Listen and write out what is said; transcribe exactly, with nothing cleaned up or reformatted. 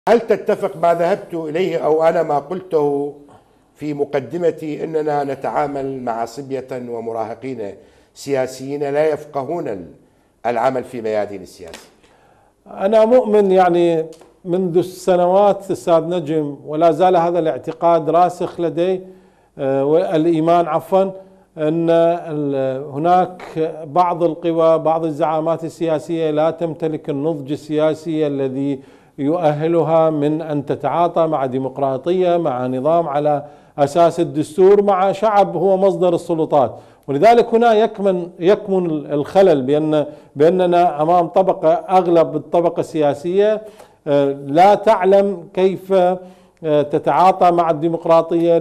هل تتفق ما ذهبت إليه أو أنا ما قلته في مقدمتي أننا نتعامل مع صبية ومراهقين سياسيين لا يفقهون العمل في ميادين السياسة؟ أنا مؤمن يعني منذ السنوات أستاذ نجم، ولا زال هذا الاعتقاد راسخ لدي، والإيمان عفوا، أن هناك بعض القوى بعض الزعامات السياسية لا تمتلك النضج السياسي الذي يؤهلها من أن تتعاطى مع ديمقراطية، مع نظام على أساس الدستور، مع شعب هو مصدر السلطات. ولذلك هنا يكمن يكمن الخلل بأن بأننا أمام طبقة، أغلب الطبقة السياسية لا تعلم كيف تتعاطى مع الديمقراطية.